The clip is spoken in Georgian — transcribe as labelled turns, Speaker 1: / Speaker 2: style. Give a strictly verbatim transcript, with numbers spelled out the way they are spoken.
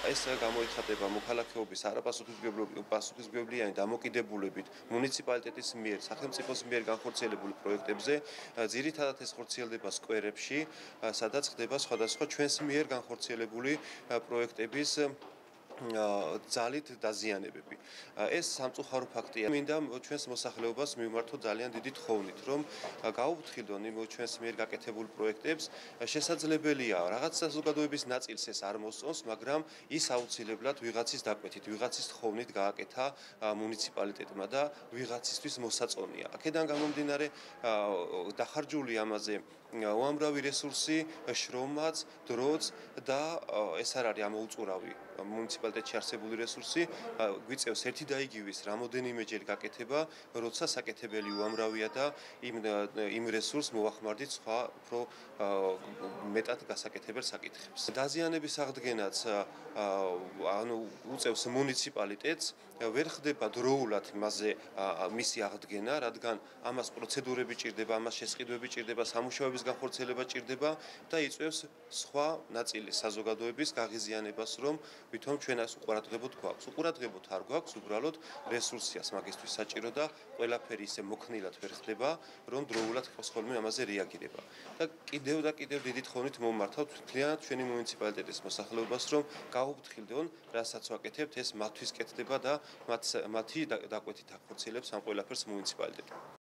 Speaker 1: ეს გამოიხატება მოქალაქეობის არაპასუხისმგებლიანი დამოკიდებულებით მუნიციპალიტეტის მიერ, სახელმწიფოს მიერ განხორციელებული პროექტებზე, ძირითადად ეს ხორციელდება სკვერებში, სადაც ხდება სხვადასხვა ჩვენს მიერ განხორციელებული პროექტების ძალით დაზიანებები. ეს სამწუხარო ფაქტია. მინდა ჩვენს მოსახლეობას მივმართოთ ძალიან დიდი თხოვნით, რომ გაუფრთხილდონ იმ ჩვენს მიერ გაკეთებულ პროექტებს. შესაძლებელია რაღაც საზოგადოების ნაწილს ეს არ მოსწონს, მაგრამ ის აუცილებლად ვიღაცის დაკვეთით, ვიღაცის თხოვნით გააკეთა მუნიციპალიტეტმა და ვიღაცისთვის მოსაწონია. აქედან გამომდინარე დახარჯული ამაზე უამრავი რესურსი, შრომაც, დროც და ეს არ არის ამოუწურავი მუნიციპალიტეტში არსებული რესურსი, გვიწევს ერთი და იგივის რამოდენიმეჯერ გაკეთება, როცა საკეთებელი უამრავია და იმ იმ რესურსს მოვახმარდით სხვა უფრო მეტად გასაკეთებელ საკითხებს. დაზიანების აღდგენაც ანუ უწევს მუნიციპალიტეტს, ვერ ხდება დროულად მასზე მისი აღდგენა, რადგან ამას პროცედურები ჭირდება, ამას შესყიდვები ჭირდება, სამუშაოების განხორციელება ჭირდება და იწვევს სხვა ნაწილის საზოგადოების გაღიზიანებას, რომ ვითომ ჩვენ ეს უყურადღებოთ გვაქვს. უყურადღებოთ არ გვაქვს, უბრალოდ რესურსიას მაგისთვის საჭირო და ყველაფერი ისე მოქნილად ვერ ხდება, რომ დროულად ხოს ხოლმე ამაზე რეაგირება. და კიდევ და კიდევ დიდი თხოვნით მომმართავთ მთლიანად ჩვენი მუნიციპალიტეტის მოსახლეობას, რომ გაუფრთხილდონ, რასაც ვაკეთებთ, ეს მათთვის კეთდება და მათი დაკვეთით ახორციელებს ამ ყველაფერს მუნიციპალიტეტი.